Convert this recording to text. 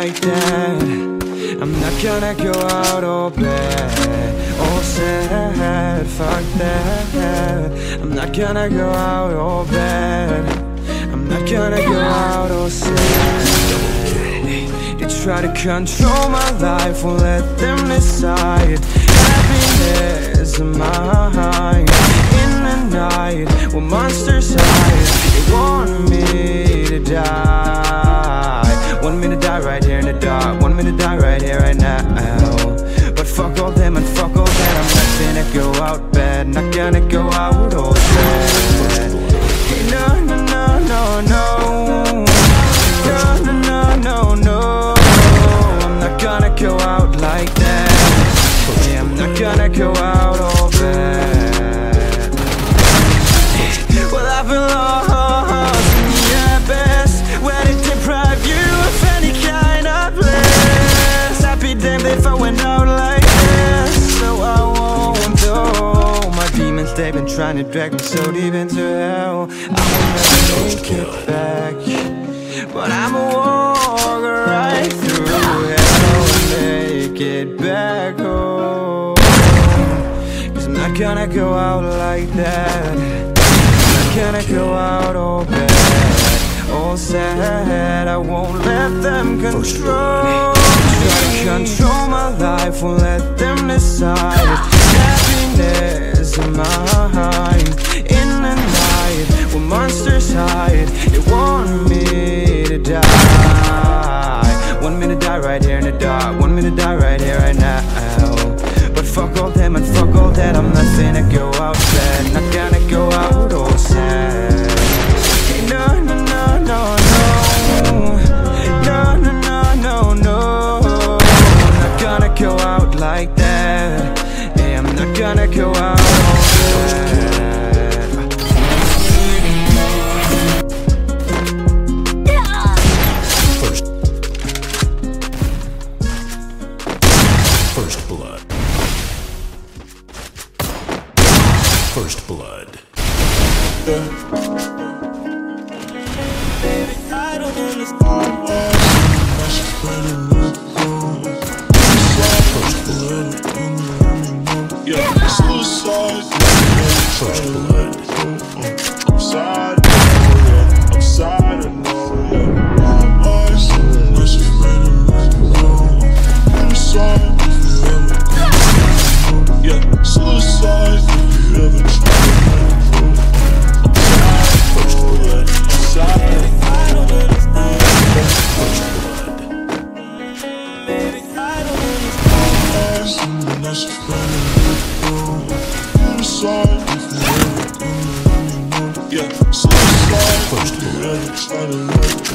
like that. I'm not gonna go out all bad, all sad, fuck that. I'm not gonna go out all bad, I'm not gonna go out all sad. They try to control my life, won't let them decide. Happiness in mine, in the night, when monsters hide. They want me to die, want me to die right here in the dark, want me to die right here, right now. But fuck all them and fuck all that, I'm not gonna go out bad, not gonna go out all sad. No, no, no, no, no, no, no, no, no, no. I'm not gonna go out like that. Yeah, I'm not gonna go out all bad. Well, I've been lost in the abyss, where they deprive you of any kind of bliss. I'd be damned if I went out like this, so I won't go. My demons, they've been trying to drag me so deep into hell. I will never make it back, but I'ma walk right through hell and make it back home. Cause I'm not gonna go out like that, I'm not gonna go out all bad, all sad. I won't let them control, try to control my life, won't let them decide. Happiness in mine, in the night, when monsters hide. They want me to die, want me to die right here in the dark, want me to die right here, right now. But fuck all them and fuck all that, I'm not gonna go out bad, not gonna go out all sad. Hey, no, no, no, no, no, no, no, no, no, no. I'm not gonna go out like that. Hey, I'm not gonna go out all bad. First blood. First blood. Baby, I don't understand why she's running with you. First blood. Yeah, suicide. First blood. I'm sad, I'm sad, I know, yeah. Why she's running with you. I'm sorry if you ever come. Yeah, suicide if you ever try. Yeah, suicide. First blood.